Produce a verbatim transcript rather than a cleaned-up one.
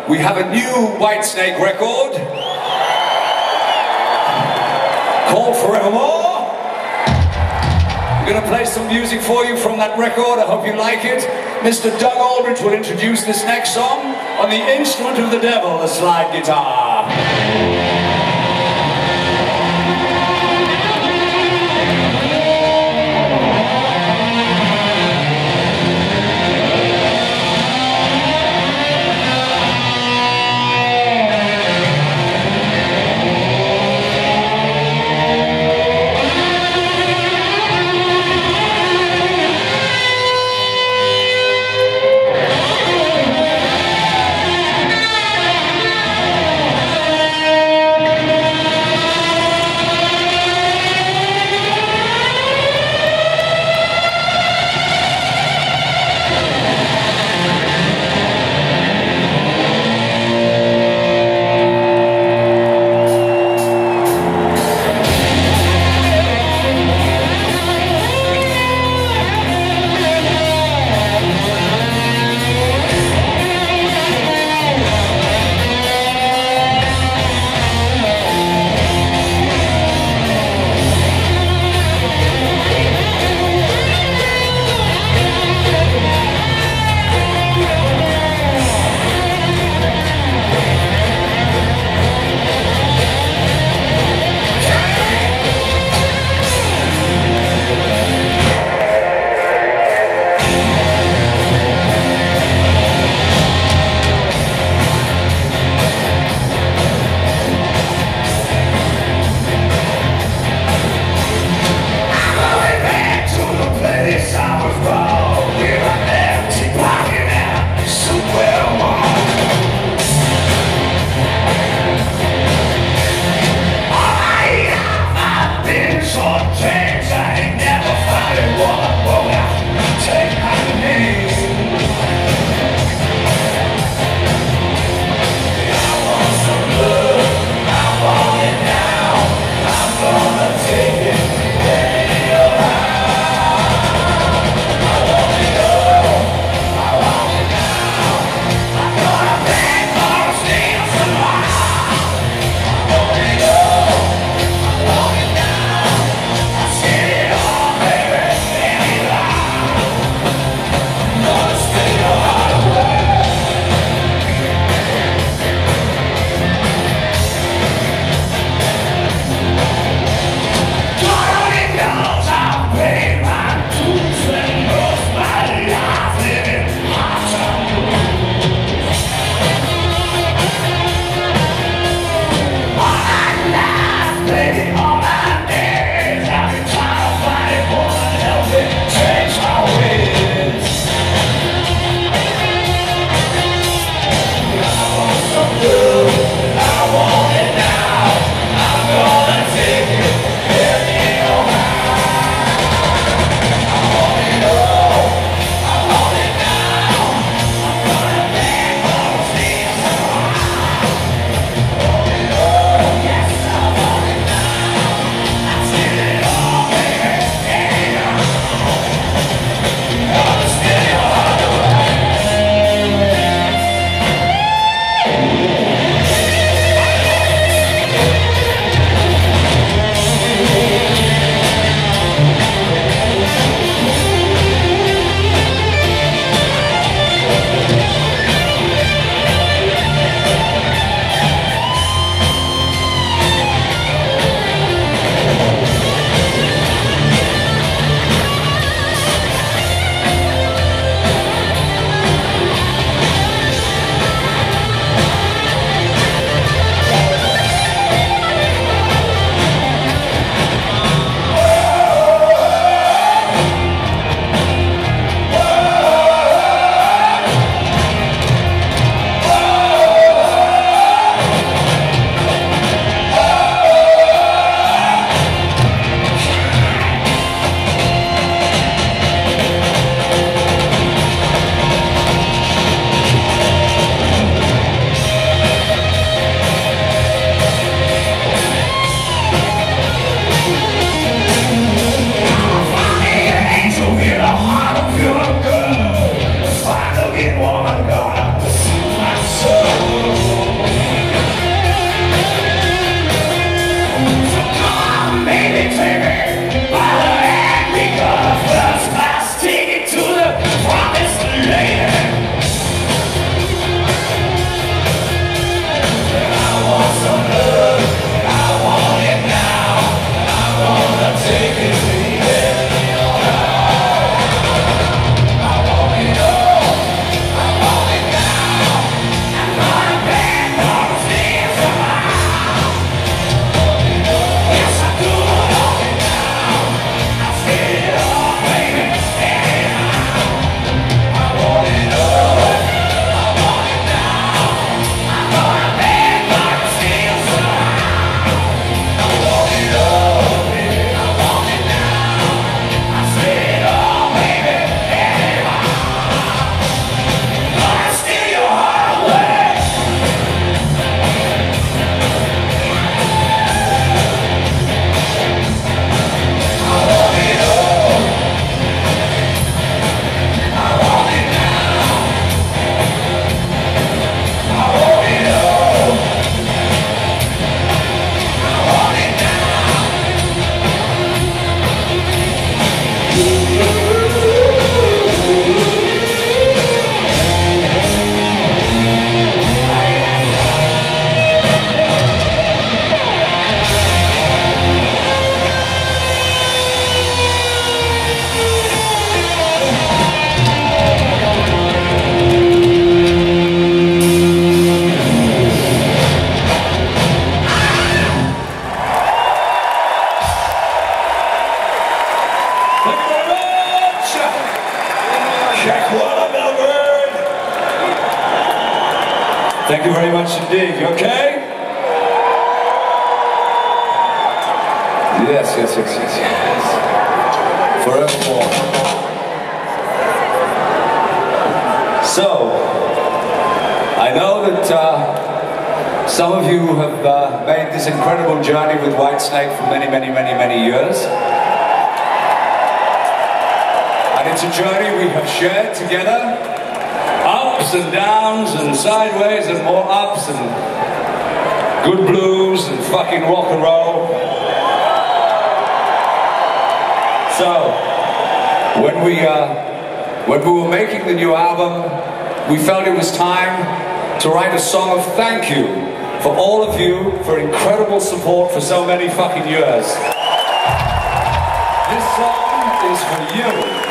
We have a new Whitesnake record called Forevermore. We're going to play some music for you from that record. I hope you like it. Mister Doug Aldridge will introduce this next song on the instrument of the devil, the slide guitar. Thank you very much indeed. You okay? Yes, yes, yes, yes, yes. Forevermore. So, I know that uh, some of you have uh, made this incredible journey with Whitesnake for many, many, many, many years. And it's a journey we have shared together. Ups and downs and sideways and more ups and good blues and fucking rock and roll. So, when we, uh, when we were making the new album, we felt it was time to write a song of thank you for all of you for incredible support for so many fucking years. This song is for you.